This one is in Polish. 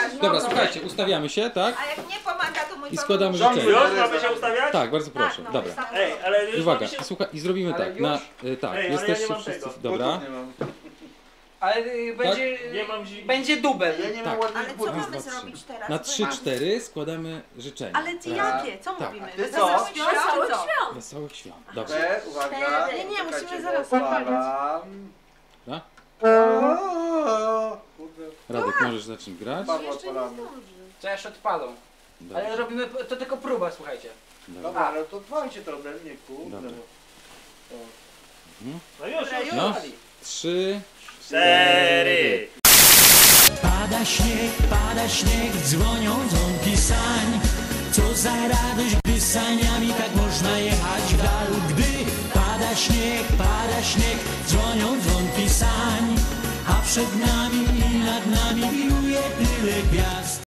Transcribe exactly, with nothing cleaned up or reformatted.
Dobra, słuchajcie, ustawiamy się, tak? A jak nie pomaga, to mój I składamy pomóż. życzenia. Już mamy się ustawiać? Tak, bardzo proszę. no, Dobra. ustawiam. Ej, ale już Uwaga, mamy się... słuchaj, i zrobimy Ale tak. już? Na, y, tak, Ej, ale ja jesteście nie mam wszyscy. tego. Dobra. Nie mam. Ale y, będzie... Nie mam zi... Będzie dubel. Ja nie Tak. mam ładnych Ale co butów. mamy Raz, dwa, zrobić teraz? Na Bo trzy mam- cztery składamy życzenia. Ale ty Raz. jakie? Co Tak. mówimy? Ty Wesołych co? świąt, czy co? Wesołych świąt. Dobrze. Cztery, uwaga. Nie, nie, musimy Czekajcie, zaraz bo odpalić. odpalam. Da? Oooo, kurde, Radek, możesz zacząć grać? Pawła odpalamy. Co jeszcze odpalą. Ale Dobrze. robimy... To tylko próba, słuchajcie. Dobra. Dobra, ale to dbajcie to ode mnie, kurde. Dobra. No już, już, No. już. Trzy, Cztery. Pada śnieg, pada śnieg, dzwonią dzwonki sań. Co za radość, gdy saniami tak można jechać w dal. Gdy pada śnieg, pada śnieg, dzwonią dzwonki sań. A przed nami i nad nami wiruje tyle gwiazd.